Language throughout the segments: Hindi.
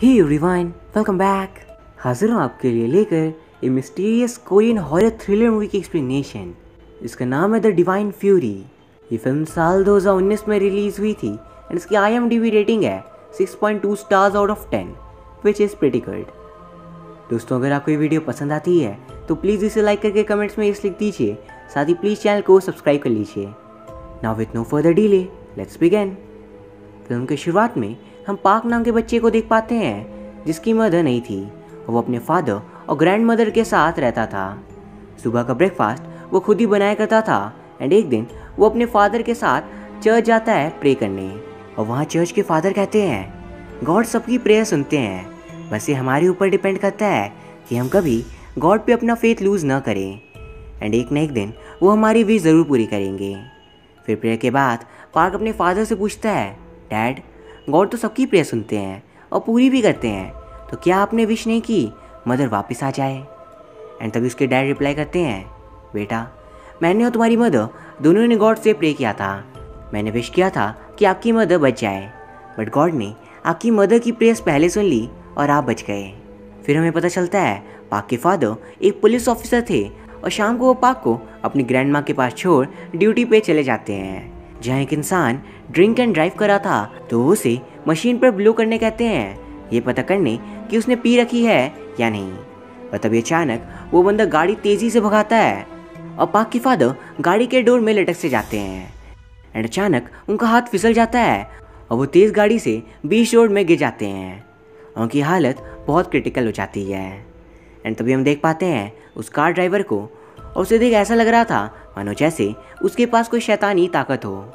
Hey everyone, welcome back. हाजिर हूँ आपके लिए लेकर a mysterious Korean horror thriller movie की एक्सप्लेनेशन। इसका नाम है द डिवाइन फ्यूरी। ये फिल्म साल 2019 में रिलीज़ हुई थी एंड इसकी IMDb रेटिंग है 6.2 stars out of 10, which is pretty good. दोस्तों, अगर आपको ये वीडियो पसंद आती है तो प्लीज़ इसे लाइक करके कमेंट्स में यस लिख दीजिए। साथ ही प्लीज़ चैनल को सब्सक्राइब कर लीजिए। Now with no further delay, let's begin. Film की शुरुआत में हम पार्क नाम के बच्चे को देख पाते हैं जिसकी मदर नहीं थी और वो अपने फादर और ग्रैंड मदर के साथ रहता था। सुबह का ब्रेकफास्ट वो खुद ही बनाया करता था एंड एक दिन वो अपने फादर के साथ चर्च जाता है प्रे करने। और वहाँ चर्च के फादर कहते हैं गॉड सबकी प्रेयर सुनते हैं, बस ये हमारे ऊपर डिपेंड करता है कि हम कभी गॉड पे अपना फेथ लूज़ ना करें एंड एक न एक दिन वो हमारी विश ज़रूर पूरी करेंगे। फिर प्रेयर के बाद पार्क अपने फादर से पूछता है, डैड, गॉड तो सबकी प्रेयर सुनते हैं और पूरी भी करते हैं, तो क्या आपने विश नहीं की मदर वापस आ जाए? एंड तभी उसके डैड रिप्लाई करते हैं, बेटा, मैंने और तुम्हारी मदर दोनों ने गॉड से प्रे किया था। मैंने विश किया था कि आपकी मदर बच जाए, बट गॉड ने आपकी मदर की प्रेयर्स पहले सुन ली और आप बच गए। फिर हमें पता चलता है पार्क के फादर एक पुलिस ऑफिसर थे और शाम को वो पार्क को अपनी ग्रैंड माँ के पास छोड़ ड्यूटी पे चले जाते हैं। जहाँ एक इंसान ड्रिंक एंड ड्राइव करा था तो वो उसे मशीन पर ब्लो करने कहते हैं, ये पता करने कि उसने पी रखी है या नहीं। और तभी अचानक वो बंदा गाड़ी तेज़ी से भगाता है और पार्क के फादर गाड़ी के डोर में लटक से जाते हैं एंड अचानक उनका हाथ फिसल जाता है और वो तेज़ गाड़ी से बीच रोड में गिर जाते हैं। उनकी हालत बहुत क्रिटिकल हो जाती है एंड तभी हम देख पाते हैं उस कार ड्राइवर को और उसे देख ऐसा लग रहा था मानो जैसे उसके पास कोई शैतानी ताकत हो।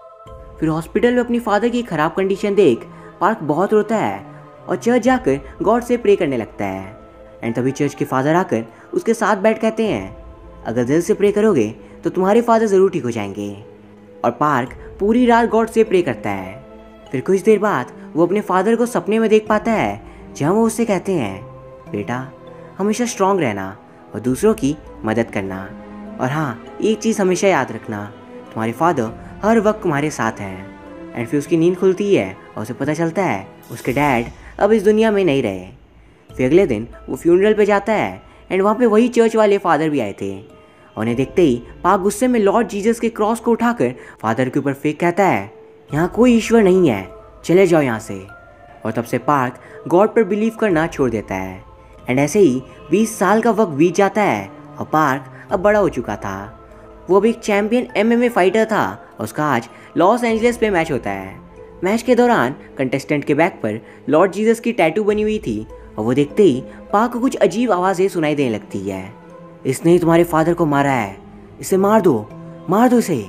फिर हॉस्पिटल में अपनी फादर की ख़राब कंडीशन देख पार्क बहुत रोता है और चर्च जाकर गॉड से प्रे करने लगता है एंड तभी चर्च के फादर आकर उसके साथ बैठ कहते हैं, अगर दिल से प्रे करोगे तो तुम्हारे फादर ज़रूर ठीक हो जाएंगे। और पार्क पूरी रात गॉड से प्रे करता है। फिर कुछ देर बाद वो अपने फादर को सपने में देख पाता है जहाँ वो उससे कहते हैं, बेटा, हमेशा स्ट्रांग रहना और दूसरों की मदद करना, और हाँ, एक चीज़ हमेशा याद रखना, तुम्हारे फादर हर वक्त तुम्हारे साथ हैं। एंड फिर उसकी नींद खुलती है और उसे पता चलता है उसके डैड अब इस दुनिया में नहीं रहे। फिर अगले दिन वो फ्यूनरल पे जाता है एंड वहाँ पे वही चर्च वाले फादर भी आए थे। और उन्हें देखते ही पार्क गुस्से में लॉर्ड जीसस के क्रॉस को उठाकर फादर के ऊपर फेंक कहता है, यहाँ कोई ईश्वर नहीं है, चले जाओ यहाँ से। और तब से पार्क गॉड पर बिलीव करना छोड़ देता है एंड ऐसे ही 20 साल का वक्त बीत जाता है और पार्क अब बड़ा हो चुका था। वो अब एक चैम्पियन MMA फाइटर था और उसका आज लॉस एंजलिस पे मैच होता है। मैच के दौरान कंटेस्टेंट के बैक पर लॉर्ड जीसस की टैटू बनी हुई थी और वो देखते ही पार्क को कुछ अजीब आवाज़ें सुनाई देने लगती है, इसने ही तुम्हारे फादर को मारा है, इसे मार दो इसे।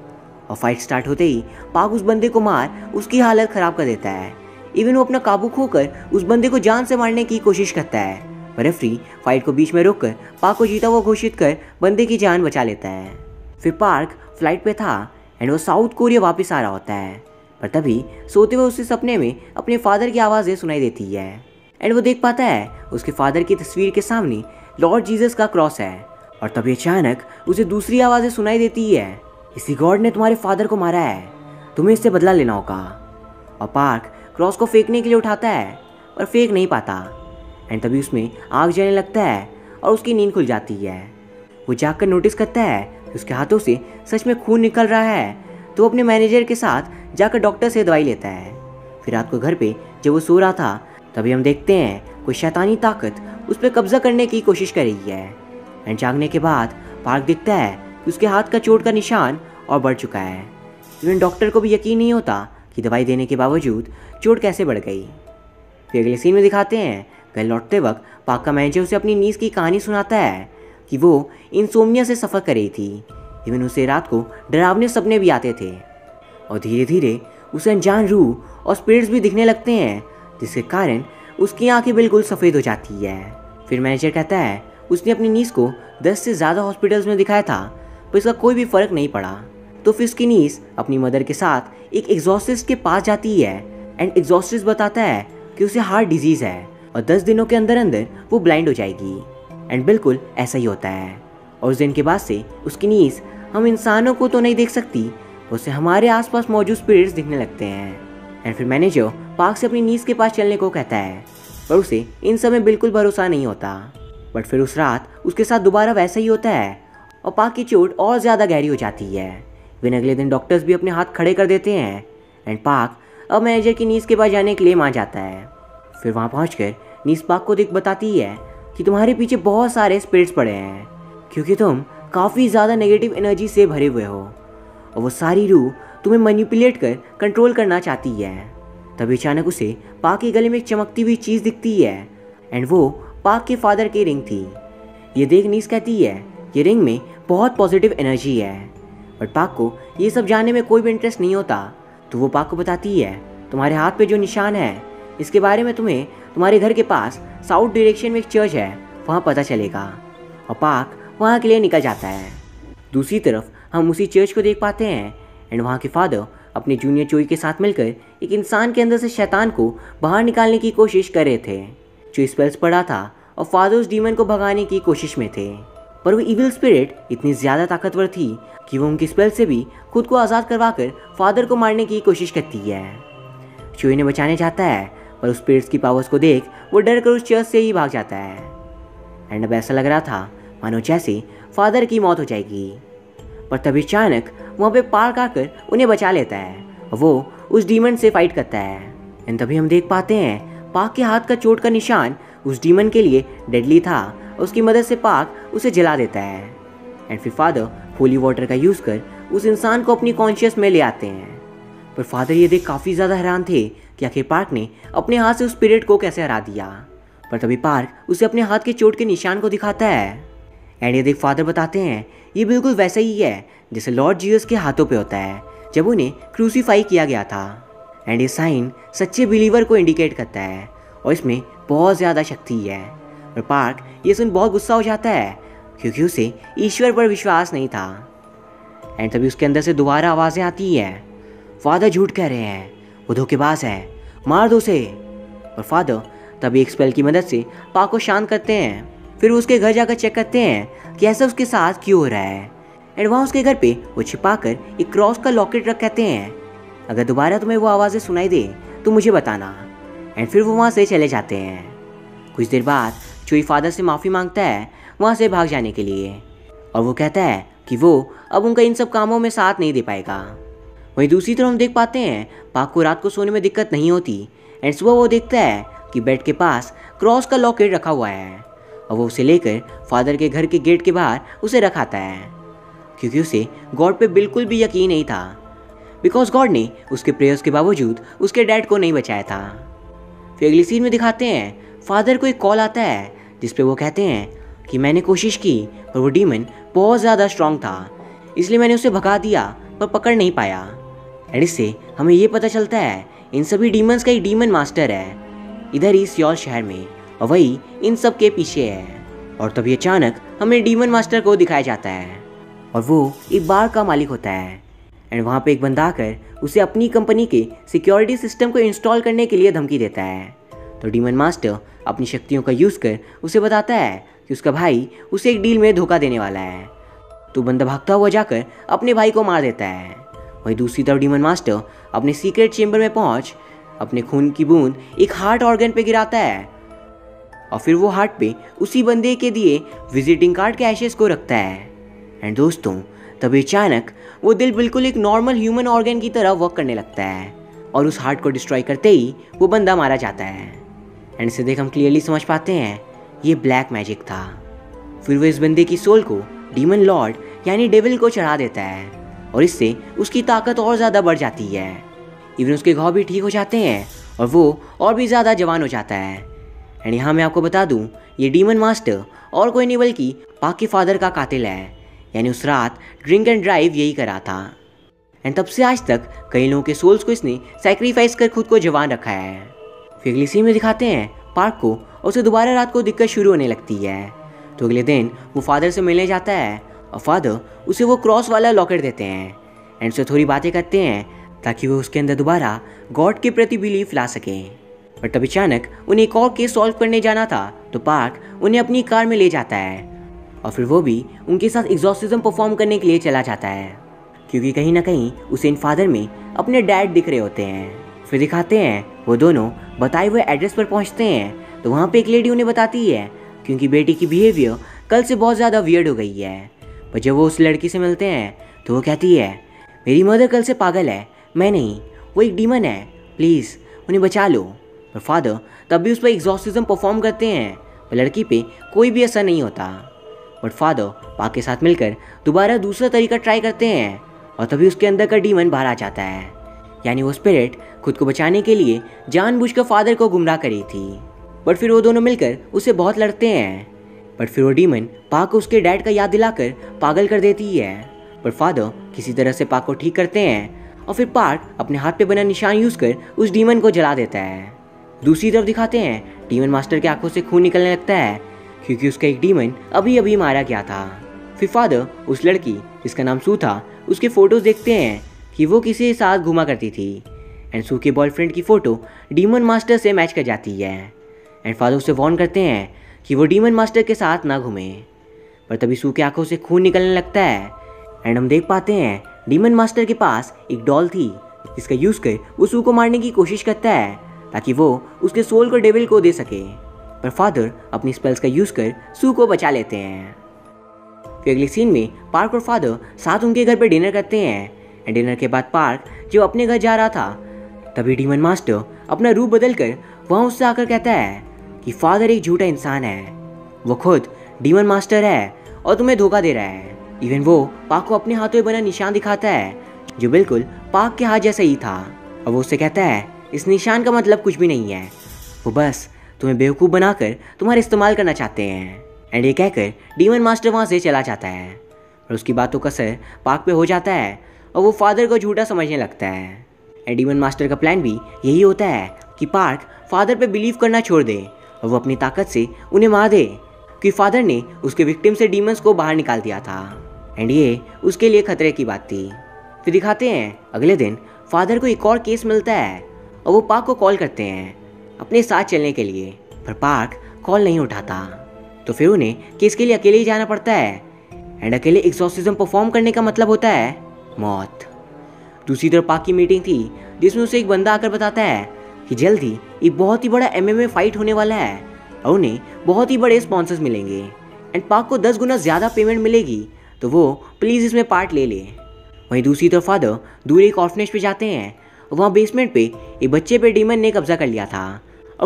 और फाइट स्टार्ट होते ही पार्क उस बंदे को मार उसकी हालत ख़राब कर देता है। इवन वो अपना काबू खोकर उस बंदे को जान से मारने की कोशिश करता है, पर रेफरी फाइट को बीच में रोककर पार्क को जीता हुआ घोषित कर बंदे की जान बचा लेता है। फिर पार्क फ्लाइट पे था एंड वो साउथ कोरिया वापस आ रहा होता है, पर तभी सोते हुए उसे सपने में अपने फादर की आवाज़ें सुनाई देती है एंड वो देख पाता है उसके फादर की तस्वीर के सामने लॉर्ड जीसस का क्रॉस है। और तभी अचानक उसे दूसरी आवाज़ें सुनाई देती है, इसी गॉड ने तुम्हारे फादर को मारा है, तुम्हें इससे बदला लेना होगा। और पार्क क्रॉस को फेंकने के लिए उठाता है पर फेंक नहीं पाता एंड तभी उसमें आग जलने लगता है और उसकी नींद खुल जाती है। वो जाकर नोटिस करता है कि उसके हाथों से सच में खून निकल रहा है, तो वो अपने मैनेजर के साथ जाकर डॉक्टर से दवाई लेता है। फिर रात को घर पे जब वो सो रहा था तभी हम देखते हैं कोई शैतानी ताकत उस पर कब्जा करने की कोशिश कर रही है एंड जागने के बाद पार्क दिखता है कि उसके हाथ का चोट का निशान और बढ़ चुका है। इवन डॉक्टर को भी यकीन नहीं होता कि दवाई देने के बावजूद चोट कैसे बढ़ गई। फिर अगले सीन में दिखाते हैं घर लौटते वक्त पार्क का मैनेजर उसे अपनी नीज की कहानी सुनाता है कि वो इंसोम्निया से सफ़र कर रही थी। इवन उसे रात को डरावने सपने भी आते थे और धीरे धीरे उसे अनजान रूह और स्पिरिट्स भी दिखने लगते हैं, जिसके कारण उसकी आंखें बिल्कुल सफ़ेद हो जाती है। फिर मैनेजर कहता है उसने अपनी नीज को 10 से ज़्यादा हॉस्पिटल्स में दिखाया था पर इसका कोई भी फ़र्क नहीं पड़ा। तो फिर उसकी नीज अपनी मदर के साथ एक एग्जॉर्सिस्ट के पास जाती है एंड एग्जॉर्सिस्ट बताता है कि उसे हार्ट डिजीज़ है और 10 दिनों के अंदर अंदर वो ब्लाइंड हो जाएगी। एंड बिल्कुल ऐसा ही होता है और उस दिन के बाद से उसकी नीज हम इंसानों को तो नहीं देख सकती, उसे हमारे आसपास मौजूद स्पिरिट्स दिखने लगते हैं। एंड फिर मैनेजर पार्क से अपनी नीस के पास चलने को कहता है, पर उसे इन सब में बिल्कुल भरोसा नहीं होता। बट फिर उस रात उसके साथ दोबारा वैसा ही होता है और पार्क की चोट और ज़्यादा गहरी हो जाती है। फिर अगले दिन डॉक्टर्स भी अपने हाथ खड़े कर देते हैं एंड पार्क अब मैनेजर की नीस के पास जाने के लिए मान जाता है। फिर वहाँ पहुँचकर नीस पार्क को बताती है कि तुम्हारे पीछे बहुत सारे स्पिरिट्स पड़े हैं, क्योंकि तुम काफ़ी ज़्यादा नेगेटिव एनर्जी से भरे हुए हो और वो सारी रूह तुम्हें मैनिपुलेट कर कंट्रोल करना चाहती है। तभी अचानक उसे पार्क के गले में एक चमकती हुई चीज़ दिखती है एंड वो पार्क के फादर की रिंग थी। ये देख नीस कहती है ये रिंग में बहुत पॉजिटिव एनर्जी है, बट पार्क को ये सब जानने में कोई भी इंटरेस्ट नहीं होता। तो वो पार्क को बताती है तुम्हारे हाथ पे जो निशान है इसके बारे में तुम्हें तुम्हारे घर के पास साउथ डायरेक्शन में एक चर्च है, वहाँ पता चलेगा। और पार्क वहाँ के लिए निकल जाता है। दूसरी तरफ हम उसी चर्च को देख पाते हैं एंड वहाँ के फादर अपने जूनियर चोई के साथ मिलकर एक इंसान के अंदर से शैतान को बाहर निकालने की कोशिश कर रहे थे, जो स्पेल्स पढ़ा था और फादर उस डीमन को भगाने की कोशिश में थे। पर वो इविल स्पिरिट इतनी ज़्यादा ताकतवर थी कि वो उनकी स्पेल से भी खुद को आज़ाद करवाकर फादर को मारने की कोशिश करती है। चोई ने बचाने जाता है, पर उस स्पिरिट्स की पावर्स को देख वो डर कर उस चर्च से ही भाग जाता है। एंड अब ऐसा लग रहा था मानो जैसे फादर की मौत हो जाएगी, पर तभी अचानक वहाँ पे पार्क आकर उन्हें बचा लेता है और वो उस डीमन से फाइट करता है। एंड तभी हम देख पाते हैं पार्क के हाथ का चोट का निशान उस डीमन के लिए डेडली था और उसकी मदद से पार्क उसे जला देता है। एंड फिर फादर होली वाटर का यूज़ कर उस इंसान को अपनी कॉन्शियस में ले आते हैं। पर फादर ये देख काफ़ी ज़्यादा हैरान थे कि आखिर पार्क ने अपने हाथ से उस स्पिरिट को कैसे हरा दिया। पर तभी पार्क उसे अपने हाथ के चोट के निशान को दिखाता है एंड ये देख फादर बताते हैं ये बिल्कुल वैसा ही है जैसे लॉर्ड जीसस के हाथों पे होता है जब उन्हें क्रूसीफाई किया गया था। एंड ये साइन सच्चे बिलीवर को इंडिकेट करता है और इसमें बहुत ज़्यादा शक्ति है। और पार्क ये सुन बहुत गुस्सा हो जाता है क्योंकि उसे ईश्वर पर विश्वास नहीं था। एंड तभी उसके अंदर से दोबारा आवाज़ें आती हैं, फादर झूठ कह रहे हैं, वो धोखेबाज है, मार दो उसे। और फादर तभी एक स्पेल की मदद से पार्क को शांत करते हैं। फिर उसके घर जाकर चेक करते हैं कि ऐसा उसके साथ क्यों हो रहा है। एंड वहाँ उसके घर पे वो छिपाकर एक क्रॉस का लॉकेट रख कहते हैं अगर दोबारा तुम्हें वो आवाज़ें सुनाई दे तो मुझे बताना। एंड फिर वो वहाँ से चले जाते हैं। कुछ देर बाद चोई फादर से माफ़ी मांगता है वहाँ से भाग जाने के लिए और वो कहता है कि वो अब उनका इन सब कामों में साथ नहीं दे पाएगा। वहीं दूसरी तरफ हम देख पाते हैं पार्क को रात को सोने में दिक्कत नहीं होती एंड सुबह वो देखता है कि बेड के पास क्रॉस का लॉकेट रखा हुआ है और वो उसे लेकर फादर के घर के गेट के बाहर उसे रखाता है, क्योंकि उसे गॉड पे बिल्कुल भी यकीन नहीं था, बिकॉज गॉड ने उसके प्रेयर्स के बावजूद उसके डैड को नहीं बचाया था। फिर अगली सीन में दिखाते हैं फादर को एक कॉल आता है जिस पे वो कहते हैं कि मैंने कोशिश की पर वो डीमन बहुत ज़्यादा स्ट्रांग था, इसलिए मैंने उसे भगा दिया पर पकड़ नहीं पाया। एंड इससे हमें ये पता चलता है इन सभी डीमंस का एक डीमन मास्टर है इधर ही सियोल शहर में और वही इन सब के पीछे है। और तभी अचानक हमें डीमन मास्टर को दिखाया जाता है और वो एक बार का मालिक होता है। एंड वहाँ पे एक बंदा आकर उसे अपनी कंपनी के सिक्योरिटी सिस्टम को इंस्टॉल करने के लिए धमकी देता है। तो डीमन मास्टर अपनी शक्तियों का यूज़ कर उसे बताता है कि उसका भाई उसे एक डील में धोखा देने वाला है। तो बंदा भागता हुआ जाकर अपने भाई को मार देता है। वहीं दूसरी तरफ डीमन मास्टर अपने सीक्रेट चेम्बर में पहुंच अपने खून की बूंद एक हार्ट ऑर्गन पे गिराता है और फिर वो हार्ट पे उसी बंदे के दिए विजिटिंग कार्ड के एशेस को रखता है। एंड दोस्तों तभी अचानक वो दिल बिल्कुल एक नॉर्मल ह्यूमन ऑर्गन की तरह वर्क करने लगता है और उस हार्ट को डिस्ट्रॉय करते ही वो बंदा मारा जाता है। एंड इसे देख हम क्लियरली समझ पाते हैं ये ब्लैक मैजिक था। फिर वो इस बंदे की सोल को डीमन लॉर्ड यानी डेविल को चढ़ा देता है और इससे उसकी ताकत और ज़्यादा बढ़ जाती है। इवन उसके घाव भी ठीक हो जाते हैं और वो और भी ज़्यादा जवान हो जाता है। एंड यहाँ मैं आपको बता दूँ ये डीमन मास्टर और कोई नहीं बल्कि पार्क के फादर का कातिल है, यानी उस रात ड्रिंक एंड ड्राइव यही करा था। एंड तब से आज तक कई लोगों के सोल्स को इसने सैक्रिफाइस कर खुद को जवान रखा है। फिर अगली सीन में दिखाते हैं पार्क को और उसे दोबारा रात को दिक्कत शुरू होने लगती है। तो अगले दिन वो फादर से मिलने जाता है और फादर उसे वो क्रॉस वाला लॉकेट देते हैं एंड उससे थोड़ी बातें करते हैं ताकि वो उसके अंदर दोबारा गॉड के प्रति बिलीफ ला सकें। पर तब अचानक उन्हें एक और केस सॉल्व करने जाना था तो पार्क उन्हें अपनी कार में ले जाता है और फिर वो भी उनके साथ एग्जॉर्सिज्म परफॉर्म करने के लिए चला जाता है, क्योंकि कहीं ना कहीं उसे इन फादर में अपने डैड दिख रहे होते हैं। फिर दिखाते हैं वो दोनों बताए हुए एड्रेस पर पहुंचते हैं तो वहाँ पे एक लेडी उन्हें बताती है क्योंकि बेटी की बिहेवियर कल से बहुत ज़्यादा वियर्ड हो गई है। पर जब वो उस लड़की से मिलते हैं तो वो कहती है मेरी मदर कल से पागल है, मैं नहीं, वो एक डीमन है, प्लीज़ उन्हें बचा लो। पर फादर तब भी उस पर एग्जॉर्सिज्म परफॉर्म करते हैं पर लड़की पे कोई भी असर नहीं होता। बट फादर पाक के साथ मिलकर दोबारा दूसरा तरीका ट्राई करते हैं और तभी उसके अंदर का डीमन बाहर आ जाता है। यानी वो स्पिरिट खुद को बचाने के लिए जानबूझकर फादर को गुमराह करी थी। बट फिर वो दोनों मिलकर उससे बहुत लड़ते हैं। बट फिर वो डीमन पाक को उसके डैड का याद दिलाकर पागल कर देती है। पर फादर किसी तरह से पाक को ठीक करते हैं और फिर पाक अपने हाथ पे बना निशान यूज कर उस डीमन को जला देता है। दूसरी तरफ दिखाते हैं डीमन मास्टर के आंखों से खून निकलने लगता है क्योंकि उसका एक डीमन अभी अभी मारा गया था। फिर फादर उस लड़की जिसका नाम सू था उसके फोटोज देखते हैं कि वो किसी के साथ घूमा करती थी एंड सू के बॉयफ्रेंड की फ़ोटो डीमन मास्टर से मैच कर जाती है। एंड फादर उसे वार्न करते हैं कि वो डीमन मास्टर के साथ ना घूमे। पर तभी सू के आंखों से खून निकलने लगता है एंड हम देख पाते हैं डीमन मास्टर के पास एक डॉल थी जिसका यूज़ कर वो सू को मारने की कोशिश करता है ताकि वो उसके सोल को डेविल को दे सके। पर फादर अपनी स्पेल्स का यूज़ कर सू को बचा लेते हैं। फिर अगली सीन में पार्क और फादर साथ उनके घर पर डिनर करते हैं एंड डिनर के बाद पार्क जो अपने घर जा रहा था तभी डीमन मास्टर अपना रूप बदल कर वहाँ उससे आकर कहता है कि फादर एक झूठा इंसान है, वो खुद डीमन मास्टर है और तुम्हें धोखा दे रहा है। इवन वो पार्क को अपने हाथों में बना निशान दिखाता है जो बिल्कुल पार्क के हाथ जैसा ही था और वो उससे कहता है इस निशान का मतलब कुछ भी नहीं है, वो बस तुम्हें बेवकूफ़ बनाकर तुम्हारा इस्तेमाल करना चाहते हैं। एंड ये कहकर डीमन मास्टर वहाँ से चला जाता है और उसकी बातों का असर पार्क पे हो जाता है और वो फादर को झूठा समझने लगता है। एंड डीमन मास्टर का प्लान भी यही होता है कि पार्क फादर पे बिलीव करना छोड़ दे और वो अपनी ताकत से उन्हें मार दे कि फादर ने उसके विक्टिम से डीमंस को बाहर निकाल दिया था एंड ये उसके लिए खतरे की बात थी। फिर दिखाते हैं अगले दिन फादर को एक और केस मिलता है और वो पार्क को कॉल करते हैं अपने साथ चलने के लिए, पर पार्क कॉल नहीं उठाता तो फिर उन्हें केस के लिए अकेले ही जाना पड़ता है एंड अकेले एक्सॉर्सिज्म परफॉर्म करने का मतलब होता है मौत। दूसरी तरफ पार्क की मीटिंग थी जिसमें उसे एक बंदा आकर बताता है कि जल्द ही एक बहुत ही बड़ा MMA फाइट होने वाला है और उन्हें बहुत ही बड़े स्पॉन्सर्स मिलेंगे एंड पार्क को 10 गुना ज़्यादा पेमेंट मिलेगी तो वो प्लीज़ इसमें पार्ट ले ले। वहीं दूसरी तरफ फादर दूर एक ऑर्फनेज पे जाते हैं और वहाँ बेसमेंट पे एक बच्चे पे डीमन ने कब्जा कर लिया था और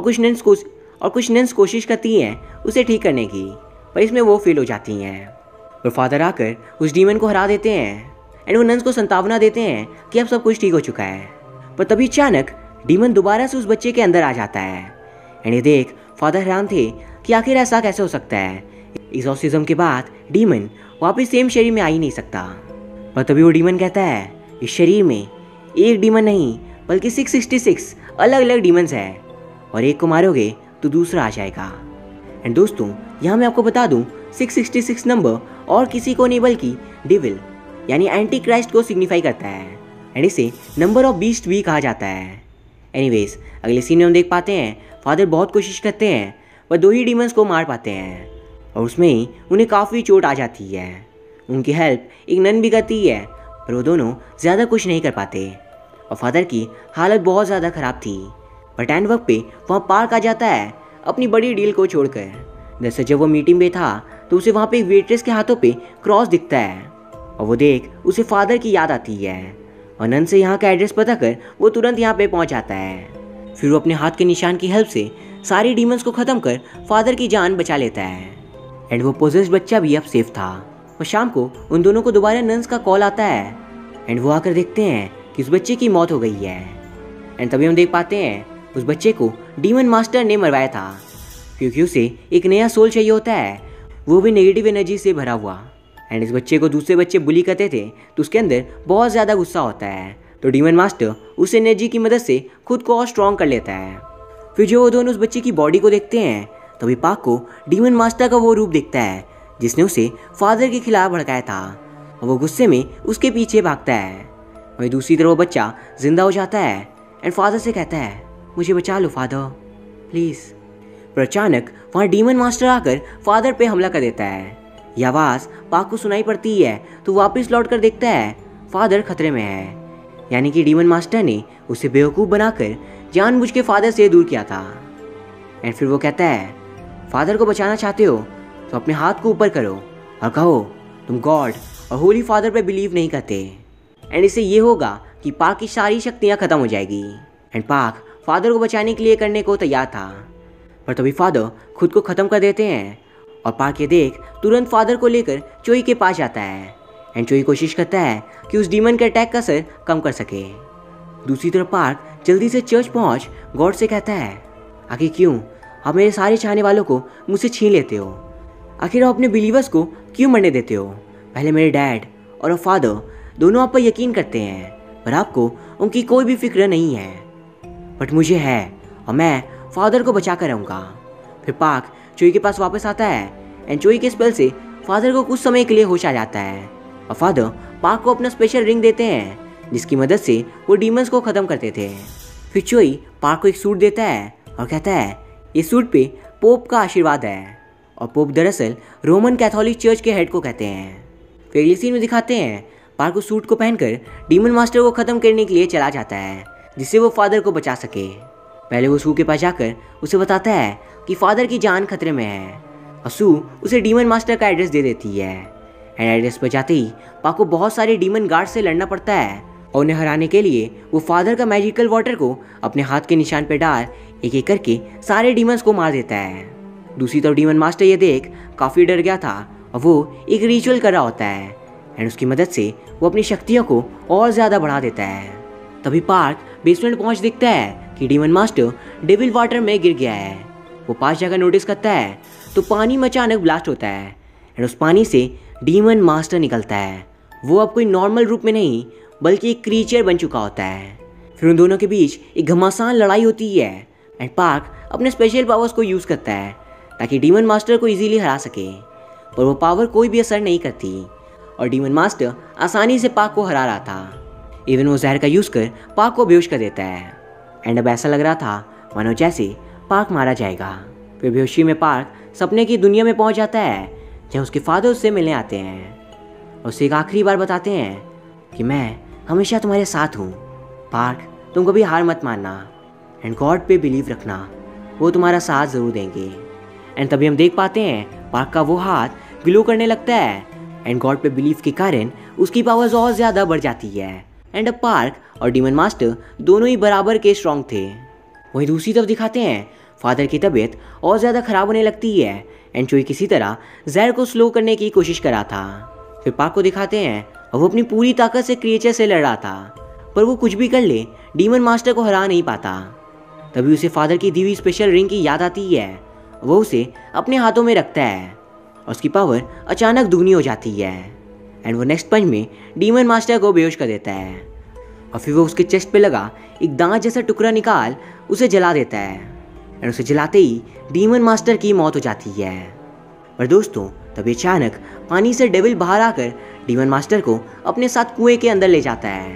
कुछ नन्स कोशिश करती हैं उसे ठीक करने की, पर इसमें वो फेल हो जाती हैं। और फादर आकर उस डीमन को हरा देते हैं एंड वो नन्स को संतावना देते हैं कि अब सब कुछ ठीक हो चुका है। पर तभी अचानक डीमन दोबारा से उस बच्चे के अंदर आ जाता है एंड ये देख फादर हैरान थे कि आखिर ऐसा कैसे हो सकता है। एक्सॉर्सिज्म के बाद डीमन वापस सेम शरीर में आ ही नहीं सकता। पर तभी वो डीमन कहता है इस शरीर में एक डीमन नहीं बल्कि 666 अलग अलग डीमंस है और एक को मारोगे तो दूसरा आ जाएगा। एंड दोस्तों यहाँ मैं आपको बता दूँ 666 नंबर और किसी को नहीं बल्कि डेविल यानी एंटी क्राइस्ट को सिग्निफाई करता है एंड इसे नंबर ऑफ बीस्ट भी कहा जाता है। एनीवेज अगले सीन में हम देख पाते हैं फादर बहुत कोशिश करते हैं पर 2 ही डीमंस को मार पाते हैं और उसमें ही उन्हें काफ़ी चोट आ जाती है। उनकी हेल्प एक नन भी करती है पर वो दोनों ज़्यादा कुछ नहीं कर पाते और फादर की हालत बहुत ज़्यादा ख़राब थी। बट एंड वक्त पे वहाँ पार्क आ जाता है अपनी बड़ी डील को छोड़कर। जैसे जब वो मीटिंग में था तो उसे वहाँ पे एक वेट्रेस के हाथों पे क्रॉस दिखता है और वो देख उसे फादर की याद आती है और नन से यहाँ का एड्रेस पता कर वो तुरंत यहाँ पे पहुँच जाता है। फिर वो अपने हाथ के निशान की हेल्प से सारी डीमंस को ख़त्म कर फादर की जान बचा लेता है एंड वो पोजेस्ड बच्चा भी अब सेफ था। और शाम को उन दोनों को दोबारा नन्स का कॉल आता है एंड वो आकर देखते हैं कि उस बच्चे की मौत हो गई है। एंड तभी हम देख पाते हैं उस बच्चे को डीमन मास्टर ने मरवाया था क्योंकि उसे एक नया सोल चाहिए होता है, वो भी नेगेटिव एनर्जी से भरा हुआ। एंड इस बच्चे को दूसरे बच्चे बुली करते थे तो उसके अंदर बहुत ज़्यादा गुस्सा होता है तो डीमन मास्टर उस एनर्जी की मदद से खुद को और स्ट्रॉन्ग कर लेता है। फिर जो वो दोनों उस बच्चे की बॉडी को देखते हैं तभी पाक को डीमन मास्टर का वो रूप दिखता है जिसने उसे फादर के खिलाफ भड़काया था और वो गुस्से में उसके पीछे भागता है। वहीं दूसरी तरफ वो बच्चा जिंदा हो जाता है एंड फादर से कहता है मुझे बचा लो फादर प्लीज़। पर अचानक वहाँ डीमन मास्टर आकर फादर पे हमला कर देता है। यह आवाज़ पाक को सुनाई पड़ती है तो वापस लौट कर देखता है फादर खतरे में है यानी कि डीमन मास्टर ने उसे बेवकूफ़ बनाकर जानबूझ के फादर से दूर किया था। एंड फिर वो कहता है, फादर को बचाना चाहते हो तो अपने हाथ को ऊपर करो और कहो तुम गॉड और होली फादर पे बिलीव नहीं करते। एंड इससे ये होगा कि पार्क की सारी शक्तियाँ खत्म हो जाएगी। एंड पार्क फादर को बचाने के लिए करने को तैयार था, पर तभी फादर खुद को ख़त्म कर देते हैं और पार्क ये देख तुरंत फादर को लेकर चोई के पास जाता है। एंड चोई कोशिश करता है कि उस डीमन के अटैक का असर कम कर सके। दूसरी तरफ पार्क जल्दी से चर्च पहुंच गॉड से कहता है, आखिर क्यों आप मेरे सारे चाहने वालों को मुझसे छीन लेते हो? आखिर आप अपने बिलीवर्स को क्यों मरने देते हो? पहले मेरे डैड और फादर दोनों आप पर यकीन करते हैं, पर आपको उनकी कोई भी फिक्र नहीं है, बट मुझे है और मैं फादर को बचा कर रहूँगा। फिर पार्क चोई के पास वापस आता है एंड चोई के स्पेल से फादर को कुछ समय के लिए होश आ जाता है और फादर पार्क को अपना स्पेशल रिंग देते हैं जिसकी मदद से वो डीमंस को ख़त्म करते थे। फिर चोई पार्क को एक सूट देता है और कहता है ये सूट पे पोप का आशीर्वाद है, और पोप दरअसल रोमन कैथोलिक चर्च के हेड को कहते हैं। फिर अगले सीन में दिखाते हैं पार्क उस सूट को पहनकर डीमन मास्टर को ख़त्म करने के लिए चला जाता है जिससे वो फादर को बचा सके। पहले वो सू के पास जाकर उसे बताता है कि फादर की जान खतरे में है और सू उसे डीमन मास्टर का एड्रेस दे देती है। एंड एड्रेस पर जाते ही पार्क को बहुत सारे डीमन गार्ड से लड़ना पड़ता है और उन्हें हराने के लिए वो फादर का मैजिकल वाटर को अपने हाथ के निशान पर डाल एक एक करके सारे डीमंस को मार देता है। दूसरी तरफ डीमन मास्टर ये देख काफ़ी डर गया था और वो एक रिचुअल कर रहा होता है एंड उसकी मदद से वो अपनी शक्तियों को और ज़्यादा बढ़ा देता है। तभी पार्क बेसमेंट पहुंच दिखता है कि डीमन मास्टर डेविल वाटर में गिर गया है। वो पास जाकर नोटिस करता है तो पानी में अचानक ब्लास्ट होता है एंड उस पानी से डीमन मास्टर निकलता है। वो अब कोई नॉर्मल रूप में नहीं बल्कि एक क्रीचर बन चुका होता है। फिर उन दोनों के बीच एक घमासान लड़ाई होती है एंड पार्क अपने स्पेशल पावर्स को यूज़ करता है ताकि डीमन मास्टर को इजीली हरा सके, पर वो पावर कोई भी असर नहीं करती और डीमन मास्टर आसानी से पार्क को हरा रहा था। इवन वो जहर का यूज़ कर पार्क को बेहोश कर देता है एंड अब ऐसा लग रहा था मानो जैसे पार्क मारा जाएगा। फिर बेहोशी में पार्क सपने की दुनिया में पहुंच जाता है जहाँ उसके फादर उससे मिलने आते हैं और उसे एक आखिरी बार बताते हैं कि मैं हमेशा तुम्हारे साथ हूँ पार्क, तुम कभी हार मत मानना एंड गॉड पे बिलीव रखना, वो तुम्हारा साथ ज़रूर देंगे। एंड तभी हम देख पाते हैं पार्क का वो हाथ ग्लो करने लगता है एंड गॉड पे बिलीव के कारण उसकी पावर्स और ज़्यादा बढ़ जाती है एंड अब पार्क और डीमन मास्टर दोनों ही बराबर के स्ट्रॉन्ग थे। वहीं दूसरी तरफ दिखाते हैं फादर की तबीयत और ज़्यादा ख़राब होने लगती है एंड चोई किसी तरह जहर को स्लो करने की कोशिश कर रहा था। फिर पार्क को दिखाते हैं और वो अपनी पूरी ताकत से क्रिएचर से लड़ रहा था, पर वो कुछ भी कर ले डीमन मास्टर को हरा नहीं पाता। तभी उसे फादर की दी हुई स्पेशल रिंग की याद आती है, वो उसे अपने हाथों में रखता है और उसकी पावर अचानक दुगनी हो जाती है एंड वो नेक्स्ट पंच में डीमन मास्टर को बेहोश कर देता है और फिर वो उसके चेस्ट पे लगा एक दांत जैसा टुकड़ा निकाल उसे जला देता है एंड उसे जलाते ही डीमन मास्टर की मौत हो जाती है। पर दोस्तों तभी अचानक पानी से डेविल बाहर आकर डीमन मास्टर को अपने साथ कुएं के अंदर ले जाता है।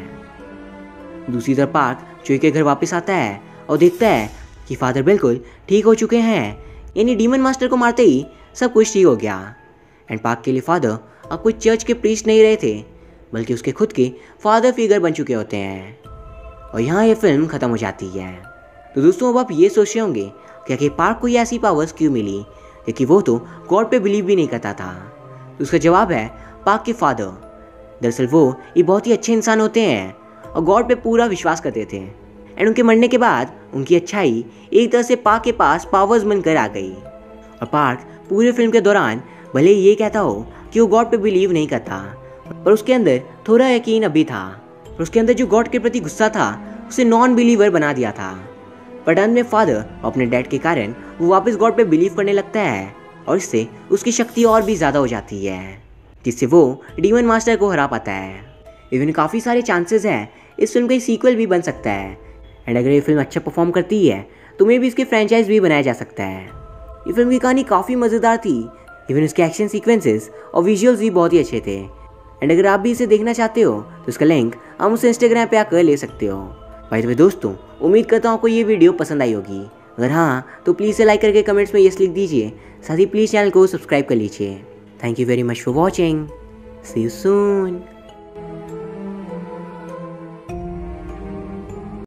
दूसरी तरफ पार्क चोई के घर वापस आता है और देखता है कि फादर बिल्कुल ठीक हो चुके हैं, यानी डीमन मास्टर को मारते ही सब कुछ ठीक हो गया। एंड पार्क के लिए फादर अब कोई चर्च के प्रीस्ट नहीं रहे थे बल्कि उसके खुद के फादर फिगर बन चुके होते हैं। और यहाँ ये फिल्म ख़त्म हो जाती है। तो दोस्तों अब आप ये सोच रहे होंगे कि आखिर पार्क को ये ऐसी पावर्स क्यों मिली, क्योंकि वो तो गॉड पे बिलीव भी नहीं करता था। तो उसका जवाब है पार्क के फादर। दरअसल वो ये बहुत ही अच्छे इंसान होते हैं और गॉड पे पूरा विश्वास करते थे एंड उनके मरने के बाद उनकी अच्छाई एक तरह से पार्क के पास पावर्स बनकर आ गई। और पार्क पूरे फिल्म के दौरान भले ही ये कहता हो कि वो गॉड पे बिलीव नहीं करता, पर उसके अंदर थोड़ा यकीन अभी था। पर उसके अंदर जो गॉड के प्रति गुस्सा था उसे नॉन बिलीवर बना दिया था। पर अंत में फादर अपने डैड के कारण वो वापस गॉड पे बिलीव करने लगता है और इससे उसकी शक्ति और भी ज़्यादा हो जाती है, जिससे वो डीमन मास्टर को हरा पाता है। इवन काफ़ी सारे चांसेस हैं इस फिल्म का सीक्वल भी बन सकता है एंड अगर ये फिल्म अच्छा परफॉर्म करती है तो मे भी इसके फ्रेंचाइज भी बनाया जा सकता है। ये फिल्म की कहानी काफ़ी मज़ेदार थी, इवन उसके एक्शन सीक्वेंसेस और विजुअल्स भी बहुत ही अच्छे थे। एंड अगर आप भी इसे देखना चाहते हो तो उसका लिंक हम उसे इंस्टाग्राम पे आकर ले सकते हो। भाई तो दोस्तों उम्मीद करता हूँ आपको ये वीडियो पसंद आई होगी। अगर हाँ तो प्लीज़ इसे लाइक करके कमेंट्स में यस लिख दीजिए, साथ ही प्लीज़ चैनल को सब्सक्राइब कर लीजिए। Thank you very much for watching. See you soon.